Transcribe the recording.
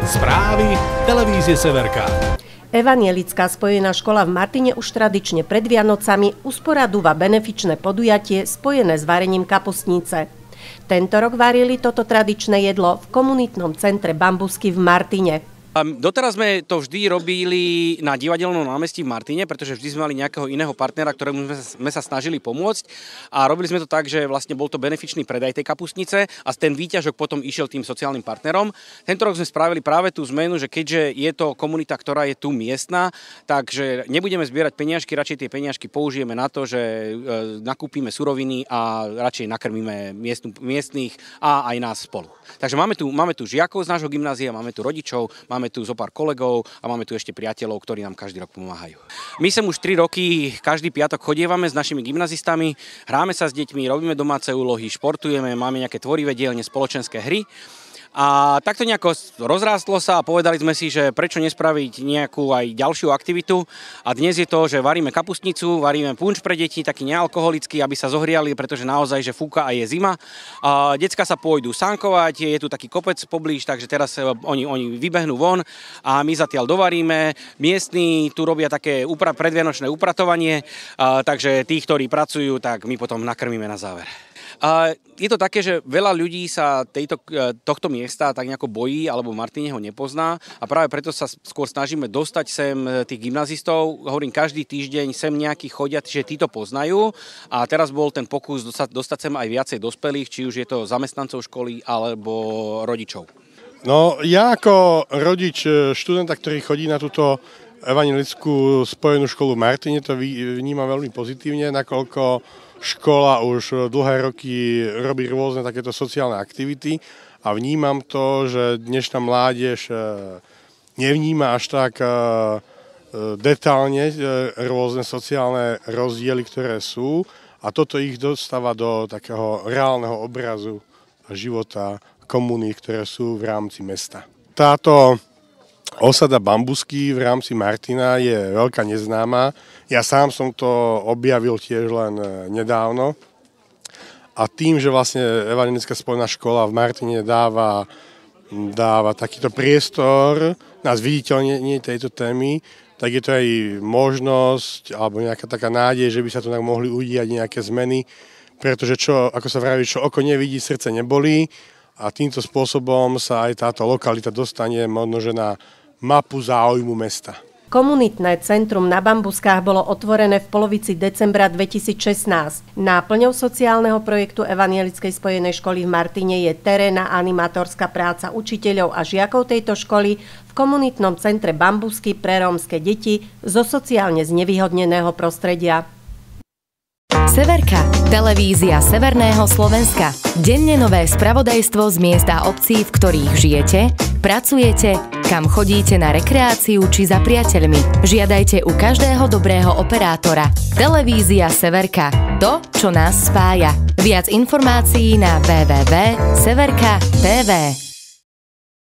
Správy televízie Severka. Evanjelická spojená škola v Martine už tradične pred Vianocami usporadúva benefičné podujatie spojené s varením kapustnice. Tento rok varili toto tradičné jedlo v komunitnom centre Bambusky v Martine. Doteraz sme to vždy robili na Divadelnom námestí v Martine, pretože vždy sme mali nejakého iného partnera, ktorému sme sa snažili pomôcť, a robili sme to tak, že vlastne bol to benefičný predaj tej kapustnice a ten výťažok potom išiel tým sociálnym partnerom. Tento rok sme spravili práve tú zmenu, že keďže je to komunita, ktorá je tu miestna, takže nebudeme zbierať peniažky, radšej tie peniažky použijeme na to, že nakúpime suroviny a radšej nakrmíme miestnych a aj nás spolu. Takže máme tu žiakov z nášho gymnázia, máme tu rodičov, máme tu zo pár kolegov a máme tu ešte priateľov, ktorí nám každý rok pomáhajú. My sem už 3 roky každý piatok chodievame s našimi gymnazistami, hráme sa s deťmi, robíme domáce úlohy, športujeme, máme nejaké tvorivé dielne, spoločenské hry. A takto nejako rozrástlo sa a povedali sme si, že prečo nespraviť nejakú aj ďalšiu aktivitu. A dnes je to, že varíme kapustnicu, varíme punč pre deti, taký nealkoholický, aby sa zohriali, pretože naozaj, že fúka a je zima. A decka sa pôjdu sánkovať, je tu taký kopec poblíž, takže teraz oni vybehnú von a my zatiaľ dovaríme. Miestni tu robia také predvianočné upratovanie, takže tí, ktorí pracujú, tak my potom nakrmíme na záver. Je to také, že veľa ľudí sa tohto miesta tak nejako bojí, alebo v Martine ho nepozná, a práve preto sa skôr snažíme dostať sem tých gymnazistov. Hovorím, každý týždeň sem nejakí chodia, že títo poznajú, a teraz bol ten pokus dostať sem aj viacej dospelých, či už je to zamestnancov školy alebo rodičov. No, ja ako rodič študenta, ktorý chodí na túto evanjelickú spojenú školu v Martine, to vnímam veľmi pozitívne, nakoľko škola už dlhé roky robí rôzne takéto sociálne aktivity a vnímam to, že dnešná mládež nevníma až tak detálne rôzne sociálne rozdiely, ktoré sú, a toto ich dostáva do takého reálneho obrazu života komunít, ktoré sú v rámci mesta. Táto osada Bambusky v rámci Martina je veľká neznáma. Ja sám som to objavil tiež len nedávno. A tým, že vlastne Evanjelická spojená škola v Martine dáva takýto priestor na zviditeľnenie tejto témy, tak je to aj možnosť alebo nejaká taká nádej, že by sa tu mohli udiať nejaké zmeny, pretože ako sa vraví, čo oko nevidí, srdce nebolí, a týmto spôsobom sa aj táto lokalita dostane možno, že na mapu záujmu mesta. Komunitné centrum na Bambuskách bolo otvorené v polovici decembra 2016. Náplňou sociálneho projektu Evanjelickej spojenej školy v Martine je terénna animátorská práca učiteľov a žiakov tejto školy v komunitnom centre Bambusky pre rómske deti zo sociálne znevýhodneného prostredia. Severka, televízia Severného Slovenska. Denne nové spravodajstvo z miest a obcí, v ktorých žijete, pracujete, kam chodíte na rekreáciu či za priateľmi. Žiadajte u každého dobrého operátora. Televízia Severka. To, čo nás spája. Viac informácií na www.severka.tv.